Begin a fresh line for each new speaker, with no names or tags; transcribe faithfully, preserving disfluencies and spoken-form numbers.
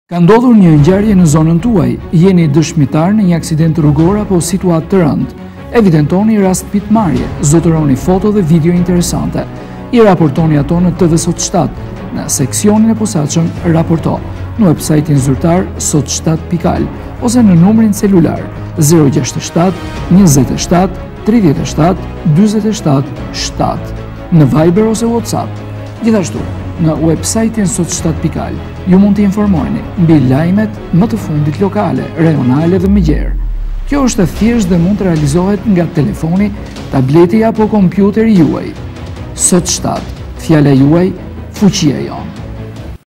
Ka ndodhur një ngjarje në zonën tuaj, jeni dëshmitar në një aksident rrugor apo situatë të rëndë. Evidentoni rast pitmarrje, zotëroni foto dhe video interesante. I raportoni ato në T V Sot shtat, në seksionin e posaçëm Raporto, në websajtin zyrtar sot shtat pikë al ose në numrin celular zero gjasht shtat njëzet e shtat tridhjetë e shtat dyzet e shtat shtat në Viber ose WhatsApp. Gjithashtu, në websajtin sot shtat pikë al ju mund të informoheni mbi lajmet më të fundit lokale, rajonale dhe më gjerë. Kjo është e thjeshtë dhe mund të realizohet nga telefoni, tableti apo kompjuteri juaj. Sot shtat, fjala juaj, fuqia jonë.